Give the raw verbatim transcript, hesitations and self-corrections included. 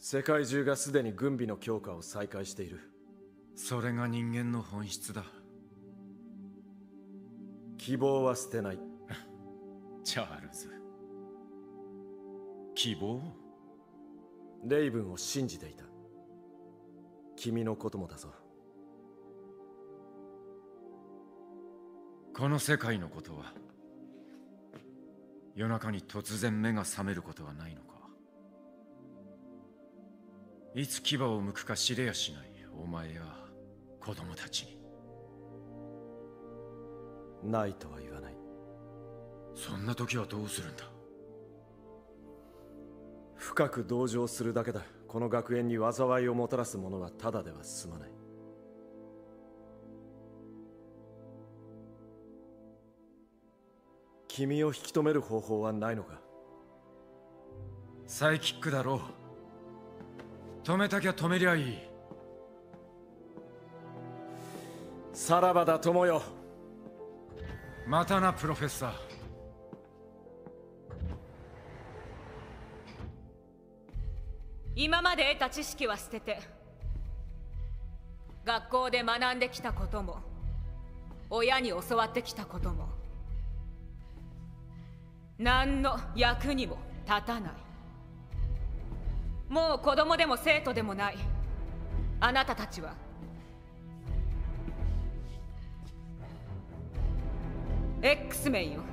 世界中がすでに軍備の強化を再開している。 それが人間の本質だ。 希望は捨てない。 チャールズ、希望？ レイブンを信じていた。君のこともだぞ。 この世界のことは夜中に突然目が覚めることはないのか？いつ牙を剥くか知れやしないお前や子供たちに。 ないとは言わない。 そんな時はどうするんだ？ 深く同情するだけだ。この学園に災いをもたらす者はただでは済まない。君を引き止める方法はないのか？ サイキックだろう。止めたきゃ止めりゃいい。 さらばだ友よ。 またなプロフェッサー。 今まで得た知識は捨てて、学校で学んできたことも親に教わってきたことも何の役にも立たない。もう子供でも生徒でもないあなたたちは X メンよ。